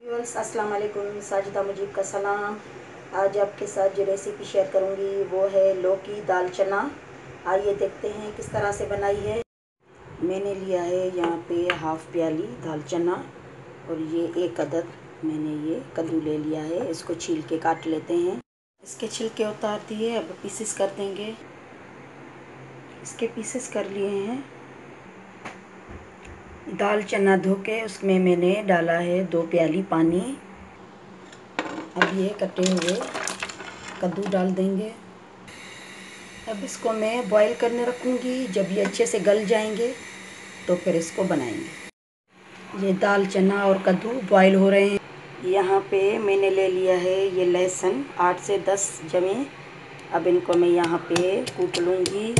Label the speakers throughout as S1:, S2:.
S1: Viewers अस्सलाम वालेकुम, साजिदा मुजीब का सलाम। आज आपके साथ जो रेसिपी शेयर करूंगी वो है लौकी दाल चना। आइए देखते हैं किस तरह से बनाई है। मैंने लिया है यहाँ पे हाफ़ प्याली दाल चना और ये एक अदद मैंने ये कद्दू ले लिया है। इसको छील के काट लेते हैं। इसके छिलके उतार दिए, अब पीसेस कर देंगे। इसके पीसेस कर लिए हैं। दाल चना धो के उसमें मैंने डाला है 2 प्याली पानी। अब ये कटे हुए कद्दू डाल देंगे। अब इसको मैं बॉईल करने रखूँगी। जब ये अच्छे से गल जाएंगे तो फिर इसको बनाएंगे। ये दाल चना और कद्दू बॉईल हो रहे हैं। यहाँ पे मैंने ले लिया है ये लहसुन 8 से 10 जमे। अब इनको मैं यहाँ पे कूट लूँगी।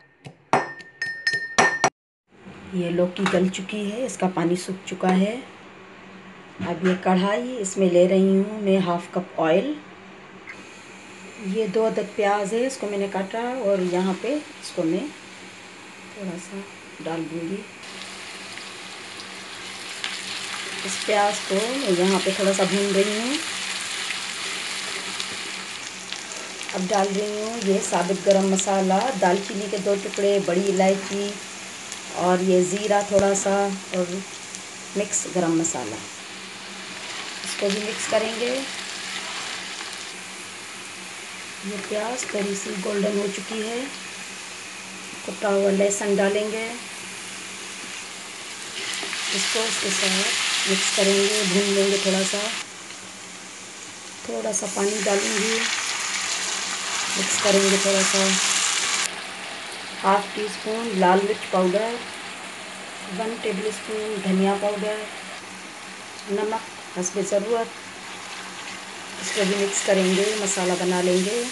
S1: ये लौकी गल चुकी है, इसका पानी सूख चुका है। अब ये कढ़ाई, इसमें ले रही हूँ मैं हाफ़ कप ऑयल। ये 2 अदद प्याज है, इसको मैंने काटा और यहाँ पे इसको मैं थोड़ा सा डाल दूँगी। इस प्याज को मैं यहाँ पे थोड़ा सा भून रही हूँ। अब डाल रही हूँ ये साबुत गरम मसाला, दालचीनी के 2 टुकड़े, बड़ी इलायची और ये ज़ीरा थोड़ा सा और मिक्स गरम मसाला। इसको भी मिक्स करेंगे। ये प्याज थोड़ी सी गोल्डन हो चुकी है। कटा हुआ लहसुन डालेंगे। इसको इसके साथ मिक्स करेंगे, भून लेंगे। थोड़ा सा पानी डालूंगी, मिक्स करेंगे थोड़ा सा। हाफ़ टी स्पून लाल मिर्च पाउडर, 1 टेबलस्पून धनिया पाउडर, नमक हस्बे ज़रूरत। इसको भी मिक्स करेंगे, मसाला बना लेंगे।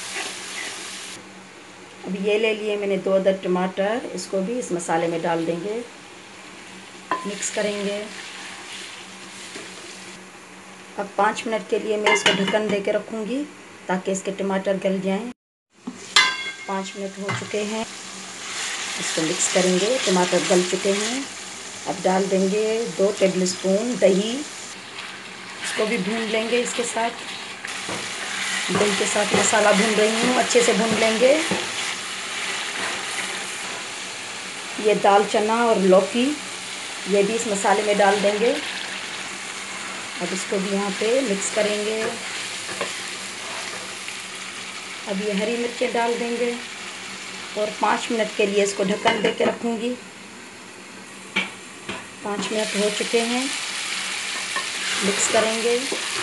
S1: अब ये ले लिए मैंने 2 अदद टमाटर, इसको भी इस मसाले में डाल देंगे, मिक्स करेंगे। अब 5 मिनट के लिए मैं इसको ढक्कन दे के रखूँगी ताकि इसके टमाटर गल जाएं। 5 मिनट हो चुके हैं। इसको मिक्स करेंगे, टमाटर गल चुके हैं। अब डाल देंगे 2 टेबलस्पून दही। इसको भी भून लेंगे। इसके साथ दही के साथ मसाला भून रही हूँ, अच्छे से भून लेंगे। ये दाल चना और लौकी ये भी इस मसाले में डाल देंगे। अब इसको भी यहाँ पे मिक्स करेंगे। अब ये हरी मिर्चें डाल देंगे और 5 मिनट के लिए इसको ढक्कन दे के रखूँगी। 5 मिनट हो चुके हैं, मिक्स करेंगे।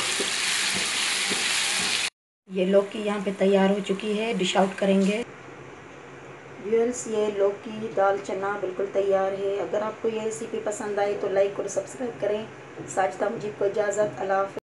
S1: ये लौकी यहाँ पे तैयार हो चुकी है, डिश आउट करेंगे। व्यूअर्स, ये लौकी दाल चना बिल्कुल तैयार है। अगर आपको ये रेसिपी पसंद आई तो लाइक और सब्सक्राइब करें। साजिदा मुझीब को इजाज़त। अल्लाह हाफ़िज़।